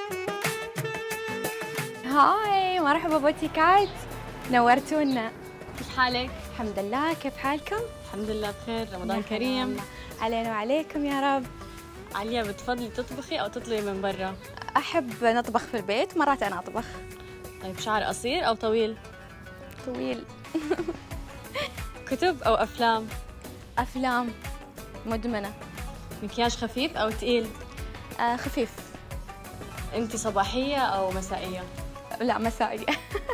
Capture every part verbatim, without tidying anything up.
هاي مرحبا بوتيكات، نورتونا. كيف حالك؟ الحمد لله، كيف حالكم؟ الحمد لله بخير، رمضان كريم. علينا وعليكم يا رب. عليا، بتفضلي تطبخي أو تطلبي من برا؟ أحب نطبخ في البيت، مرات أنا أطبخ. طيب شعر قصير أو طويل؟ طويل. كتب أو أفلام؟ أفلام، مدمنة. مكياج خفيف أو تقيل؟ آه خفيف. أنت صباحية أو مسائية؟ لا مسائية.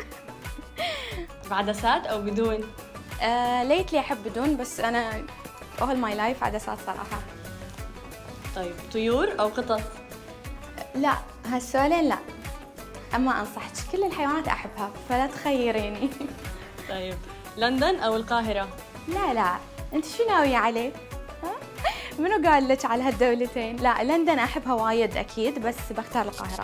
بعدسات أو بدون؟ آه ليتلي أحب بدون، بس أنا all my life عدسات صراحة. طيب طيور أو قطط؟ لا هالسؤالين لا، أما أنصحك كل الحيوانات أحبها فلا تخيريني. طيب لندن أو القاهرة؟ لا لا، أنت شو ناوية عليه؟ ها؟ منو قال لك على هالدولتين؟ لا لندن أحبها وايد أكيد، بس بختار القاهرة.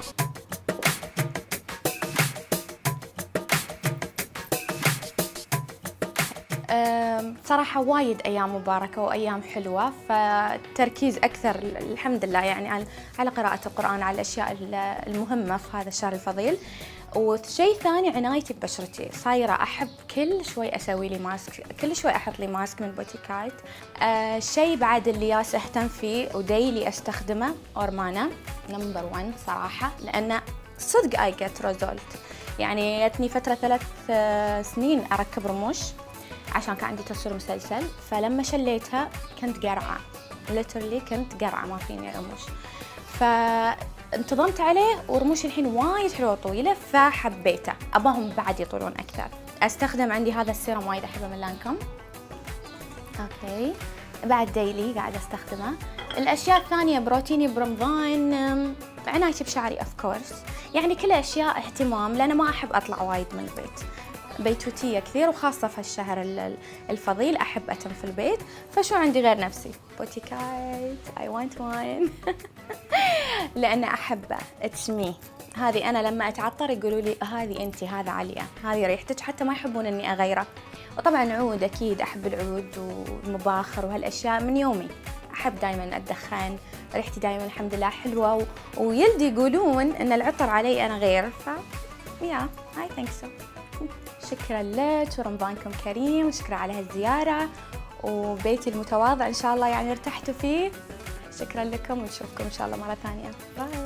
صراحة وايد أيام مباركة وأيام حلوة، فالتركيز أكثر الحمد لله يعني على على قراءة القرآن، على الأشياء المهمة في هذا الشهر الفضيل. وشيء ثاني عنايتي ببشرتي، صايرة أحب كل شوي أسوي لي ماسك، كل شوي أحط لي ماسك من بوتيكايت. آه شيء بعد اللي ياس أهتم فيه وديلي أستخدمه أورمانا نمبر ون صراحة، لأنه صدق I get result. يعني جتني فترة ثلاث سنين أركب رموش عشان كان عندي تصوير مسلسل، فلما شليتها كنت قرعة، literally كنت قرعة ما فيني رموش، فانتظمت عليه ورموشي الحين وايد حلوة وطويلة فحبيته، أباهم بعد يطولون أكثر. أستخدم عندي هذا السيرم وايد أحبه من لانكوم. أوكي بعد ديلي قاعدة أستخدمه. الأشياء الثانية بروتيني برمضان، عنايتي بشعري أوف كورس، يعني كل أشياء اهتمام، لأن ما أحب أطلع وايد من البيت، بيتوتية كثير، وخاصة في الشهر الفضيل أحب أتم في البيت، فشو عندي غير نفسي؟ بوتيكايت I want one. لأن أحبه it's me. هذه أنا لما أتعطر يقولوا لي هذه أنت، هذا عليا، هذه ريحتك، حتى ما يحبون إني أغيره. وطبعا عود أكيد أحب العود والمباخر وهالأشياء من يومي، أحب دائما أدخن، ريحتي دائما الحمد لله حلوة، و... ويلدي يقولون إن العطر علي أنا غير، ف yeah I think so. شكرا لك ورمضانكم كريم، وشكرا على هالزيارة وبيتي المتواضع إن شاء الله يعني ارتحتوا فيه. شكرا لكم ونشوفكم إن شاء الله مرة ثانية. باي.